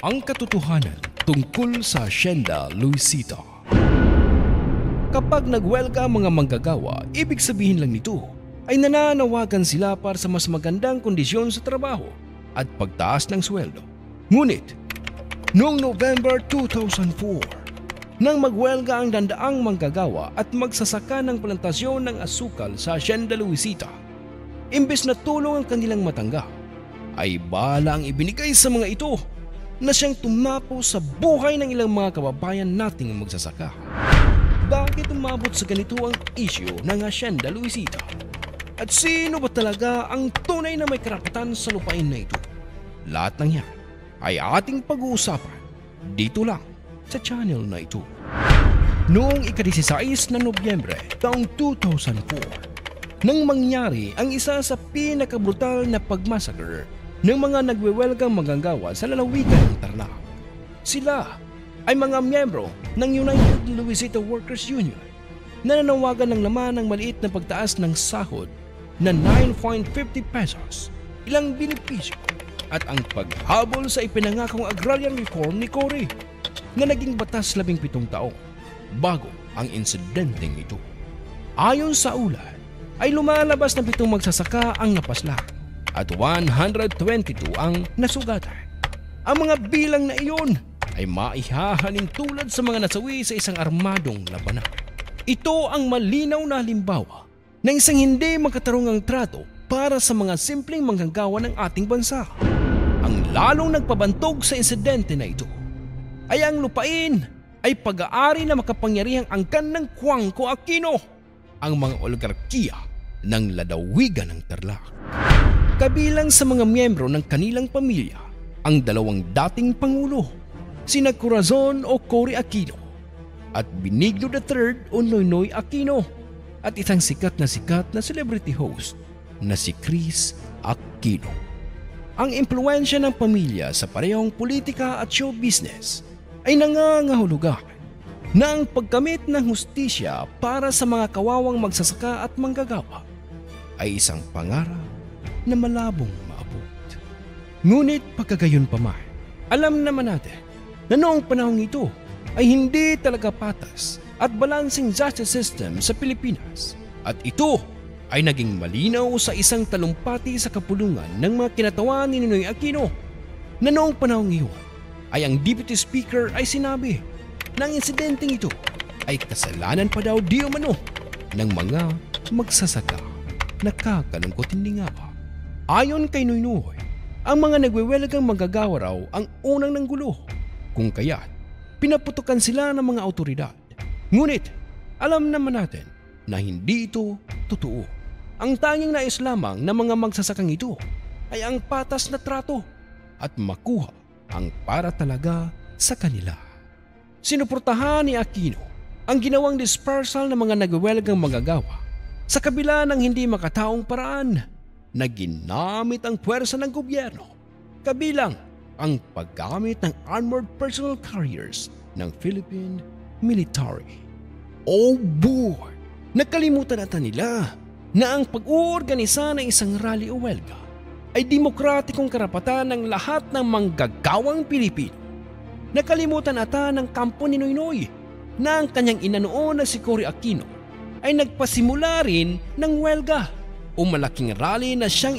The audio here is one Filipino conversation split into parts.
Ang katotohanan tungkol sa Hacienda Luisita. Kapag nagwelga ang mga manggagawa, ibig sabihin lang nito ay nananawagan sila para sa mas magandang kondisyon sa trabaho at pagtaas ng sweldo. Ngunit, noong November 2004, nang magwelga ang dandaang manggagawa at magsasaka ng plantasyon ng asukal sa Hacienda Luisita, imbes na tulong ang kanilang matanggap, ay bala ang ibinigay sa mga ito na siyang tumapo sa buhay ng ilang mga kababayan nating magsasaka. Bakit umabot sa ganito ang isyu ng Hacienda Luisita? At sino ba talaga ang tunay na may karapatan sa lupain na ito? Lahat ng yan ay ating pag-uusapan dito lang sa channel na ito. Noong ika-16 ng Nobyembre taong 2004, nang mangyari ang isa sa pinakabrutal na pagmassacre ng mga nagwewelgang manggagawa sa lalawigan ng Tarlac. Sila ay mga miyembro ng United Luisita Workers Union na nanawagan ng laman ng maliit na pagtaas ng sahod na 9.50 pesos, ilang benepisyo at ang paghabol sa ipinangakong agrarian reform ni Cory na naging batas 17 taon bago ang insidenteng ito. Ayon sa ulat, ay lumalabas na 7 magsasaka ang napaslang at 122 ang nasugatan. Ang mga bilang na iyon ay maihahalin tulad sa mga nasawi sa isang armadong labanan. Ito ang malinaw na halimbawa ng isang hindi magkatarungang trato para sa mga simpleng manggagawa ng ating bansa. Ang lalong nagpabantog sa insidente na ito ay ang lupain ay pag-aari na makapangyarihang angkan ng Juanco Aquino, ang mga oligarkiya ng ladawigan ng Tarlac. Kabilang sa mga miyembro ng kanilang pamilya ang 2 dating pangulo, sina Corazon o Cory Aquino at Benigno III o Noynoy Aquino at isang sikat na celebrity host na si Chris Aquino. Ang impluwensya ng pamilya sa parehong politika at show business ay nangangahulugan na ang pagkamit ng hustisya para sa mga kawawang magsasaka at manggagawa ay isang pangarap na malabong maabot. Ngunit pagkagayon pa man, alam naman natin na noong panahong ito ay hindi talaga patas at balancing justice system sa Pilipinas, at ito ay naging malinaw sa isang talumpati sa kapulungan ng mga kinatawan ni Noynoy Aquino na noong panahong iyon ay ang Deputy Speaker ay sinabi na ang insidenteng ito ay kasalanan pa daw di umano ng mga magsasaka. Nakakalungkot hindi nga ba? Ayon kay Noynoy, ang mga nagwewelgang manggagawa raw ang unang nanggulo, kung kaya't pinaputukan sila ng mga awtoridad. Ngunit alam naman natin na hindi ito totoo. Ang tanging nais lamang ng mga magsasakang ito ay ang patas na trato at makuha ang para talaga sa kanila. Sinuportahan ni Aquino ang ginawang dispersal ng mga nagwewelgang manggagawa sa kabila ng hindi makataong paraan na ginamit ang puwersa ng gobyerno, kabilang ang paggamit ng armored personnel carriers ng Philippine military. Oh boy! Nakalimutan ata nila na ang pag-uorganisa ng isang rally o welga ay demokratikong karapatan ng lahat ng manggagawang Pilipino. Nakalimutan ata ng kampo ni Noynoy na ang kanyang ina noon na si Cory Aquino ay nagpasimula rin ng welga o malaking rally na siyang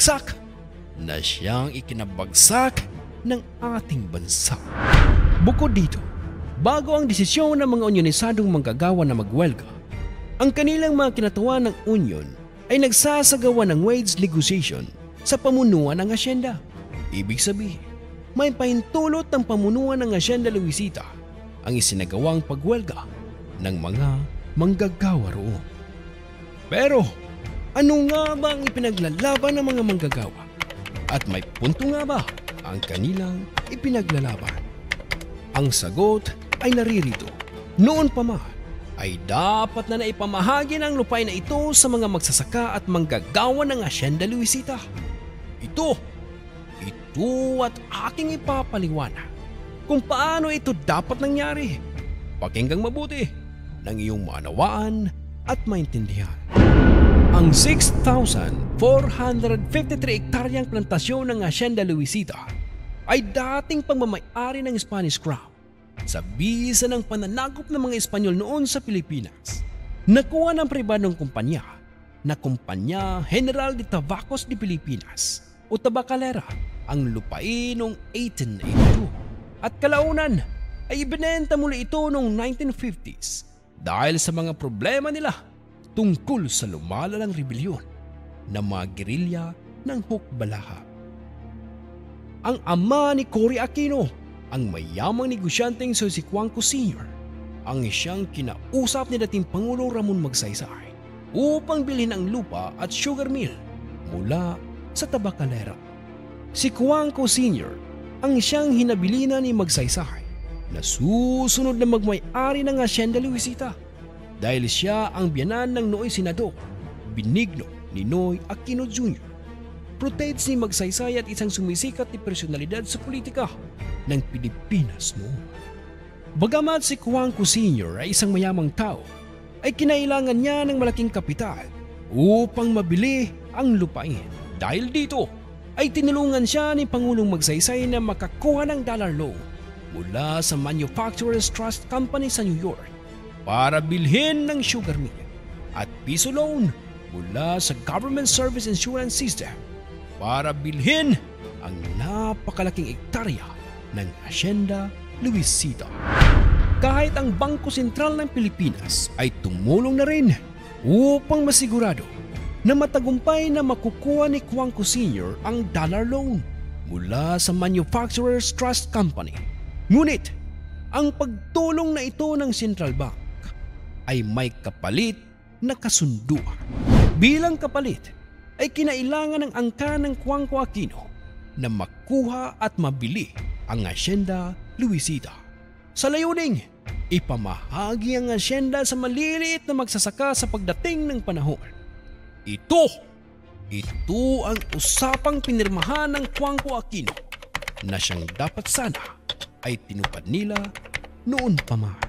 ikinabagsak ng ating bansa. Bukod dito, bago ang desisyon ng mga unyonisadong manggagawa na magwelga, ang kanilang mga kinatawan ng union ay nagsasagawa ng wage negotiation sa pamunuan ng Hacienda. Ibig sabihin, may pahintulot ng pamunuan ng Hacienda Luisita ang isinagawang pagwelga ng mga manggagawa roon. Pero ano nga ba ang ipinaglalaban ng mga manggagawa? At may punto nga ba ang kanilang ipinaglalaban? Ang sagot ay naririto. Noon pa man ay dapat na naipamahagi ng lupain na ito sa mga magsasaka at manggagawa ng Hacienda Luisita. Ito at aking ipapaliwanag kung paano ito dapat nangyari. Pakinggang mabuti ng iyong maunawaan at maintindihan. Ang 6,453 hektaryang plantasyon ng Hacienda Luisita ay dating pagmamay-ari ng Spanish Crown sa bisa ng pananakop ng mga Espanyol noon sa Pilipinas. Nakuha ng pribadong kumpanya na Kumpanya General de Tabacos de Pilipinas o Tabacalera ang lupain noong 1882 at kalaunan ay ibinenta muli ito noong 1950s dahil sa mga problema nila tungkol sa lumalalang rebelyon ng mga gerilya ng Hukbalahap. Ang ama ni Cory Aquino, ang mayamang negosyanteng si Cuanco Sr., ang siyang kinausap ni dating Pangulong Ramon Magsaysay upang bilhin ang lupa at sugar mill mula sa Tabacalera. Si Cuanco Sr. ang siyang hinabilinan ni Magsaysay na susunod na magmay-ari ng Hacienda Luisita dahil siya ang biyanan ng nooy Senador Benigno Ninoy Aquino Jr. Protege ni Magsaysay at isang sumisikat na personalidad sa politika ng Pilipinas noon. Bagamat si Cuanco Sr. ay isang mayamang tao, ay kinailangan niya ng malaking kapital upang mabili ang lupain. Dahil dito ay tinulungan siya ni Pangulong Magsaysay na makakuha ng dollar loan mula sa Manufacturers Trust Company sa New York para bilhin ng sugar mill at piso loan mula sa Government Service Insurance System para bilhin ang napakalaking ektarya ng Hacienda Luisita. Kahit ang Bangko Sentral ng Pilipinas ay tumulong na rin upang masigurado na matagumpay na makukuha ni Cuanco Sr. ang dollar loan mula sa Manufacturers Trust Company. Ngunit ang pagtulong na ito ng Central Bank ay may kapalit na kasunduan. Bilang kapalit ay kinailangan ng angka ng Cuanco Aquino na makuha at mabili ang Hacienda Luisita. Sa layuning, ipamahagi ang hacienda sa maliliit na magsasaka sa pagdating ng panahon. Ito ang usapang pinirmahan ng Cuanco Aquino na siyang dapat sana ay tinupad nila noon pa man.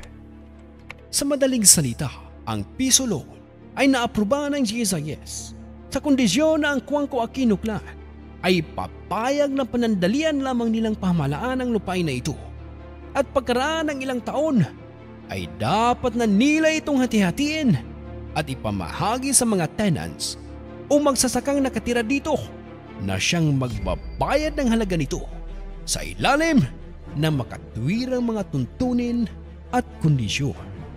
Sa madaling salita, ang piso loan ay naaprubahan ng GSIS sa kondisyon na ang Cuanco Aquino clan ay papayag na panandalian lamang nilang pamahalaan ang lupain na ito at pagkaraan ng ilang taon ay dapat na nila itong hati-hatiin at ipamahagi sa mga tenants o magsasakang nakatira dito na siyang magbabayad ng halaga nito sa ilalim ng makatwirang mga tuntunin at kondisyon.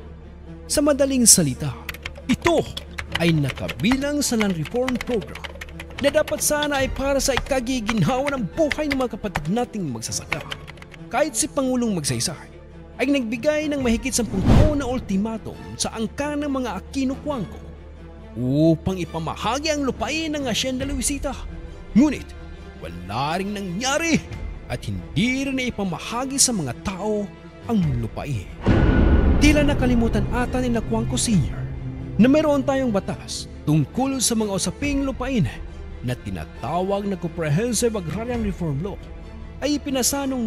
Sa madaling salita, ito ay nakabilang sa Land Reform Program na dapat sana ay para sa ikagiginhawa ng buhay ng mga kapatid nating magsasaka. Kahit si Pangulong Magsaysay ay nagbigay ng mahigit 10 taon na ultimatum sa angka ng mga Aquino Cuanco upang ipamahagi ang lupain ng Hacienda Luisita. Ngunit wala ring nangyari at hindi rin na ipamahagi sa mga tao ang lupain. Tila nakalimutan ata ni Cuanco Sr. na meron tayong batas tungkol sa mga usaping lupain na tinatawag na Comprehensive Agrarian Reform Law ay ipinasa noong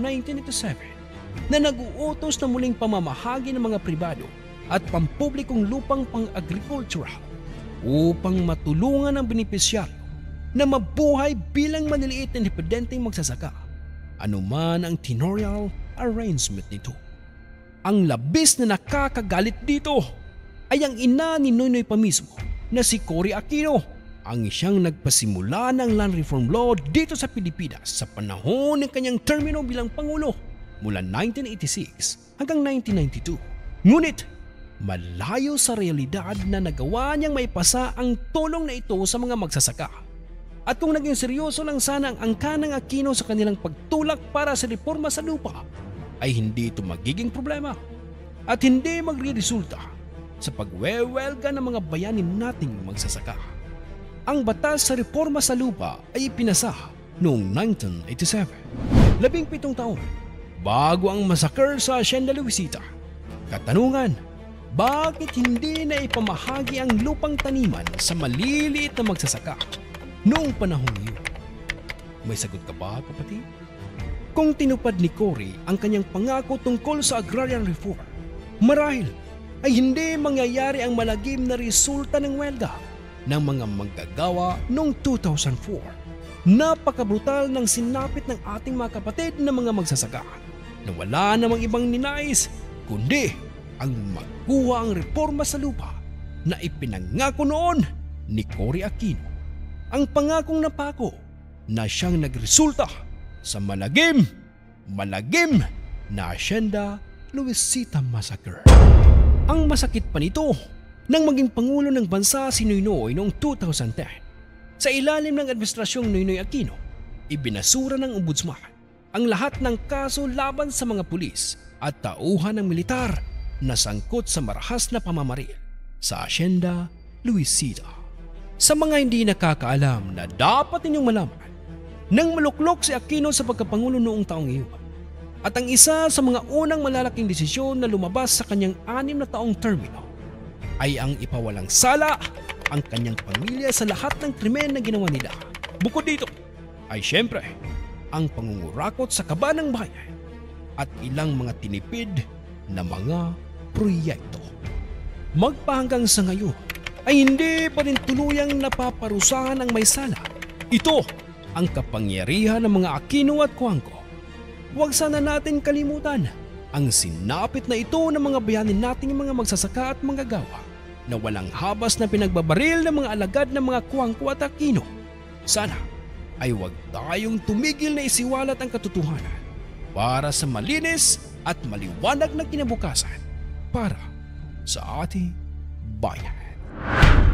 1987 na nag-uutos na muling pamamahagi ng mga pribado at pampublikong lupang pang-agricultural upang matulungan ang benepisyaryo na mabuhay bilang maliliit na independenteng magsasaka, anuman ang tenorial arrangement nito. Ang labis na nakakagalit dito ay ang ina ni Noynoy pa mismo na si Cory Aquino, ang siyang nagpasimula ng Land Reform Law dito sa Pilipinas sa panahon ng kanyang termino bilang Pangulo mula 1986 hanggang 1992. Ngunit malayo sa realidad na nagawa niyang maipasa ang tulong na ito sa mga magsasaka. At kung naging seryoso lang sana ang angka ng Aquino sa kanilang pagtulak para sa reforma sa lupa, ay hindi ito magiging problema at hindi magre-resulta sa pagwewelga ng mga bayanin nating magsasaka. Ang batas sa reforma sa lupa ay ipinasa noong 1987, 17 taon bago ang massacre sa Hacienda Luisita. Katanungan, bakit hindi na ipamahagi ang lupang taniman sa maliliit na magsasaka noong panahong iyon? May sagot ka ba, kapatid? Kung tinupad ni Cory ang kanyang pangako tungkol sa agrarian reform, marahil ay hindi mangyayari ang malagim na resulta ng welga ng mga manggagawa noong 2004. Napakabrutal ng sinapit ng ating mga kapatid na mga magsasaka na wala namang ibang ninais kundi ang magkuha ang reforma sa lupa na ipinangako noon ni Cory Aquino. Ang pangakong napako na siyang nagresulta sa malagim na Hacienda Luisita Massacre. Ang masakit pa nito nang maging Pangulo ng bansa si Noynoy noong 2010. Sa ilalim ng administrasyong Noynoy Aquino, ibinasura ng ombudsman ang lahat ng kaso laban sa mga pulis at tauhan ng militar na sangkot sa marahas na pamamaril sa Hacienda Luisita. Sa mga hindi nakakaalam na dapat ninyong malaman, nang maluklok si Aquino sa pagkapangulo noong taong iyon at ang isa sa mga unang malalaking desisyon na lumabas sa kanyang 6 na taong termino ay ang ipawalang sala ang kanyang pamilya sa lahat ng krimen na ginawa nila. Bukod dito ay siyempre ang pangungurakot sa kaba ng bayan at ilang mga tinipid na mga proyekto. Magpahanggang sa ngayon ay hindi pa rin tuluyang napaparusahan ang may sala. Ito ang kapangyarihan ng mga Aquino at Coangco. Huwag sana natin kalimutan ang sinapit na ito ng mga bayanin nating mga magsasaka at manggagawa na walang habas na pinagbabaril ng mga alagad ng mga Coangco at Aquino. Sana ay huwag tayong tumigil na isiwalat ang katotohanan para sa malinis at maliwanag na kinabukasan para sa ating bayan.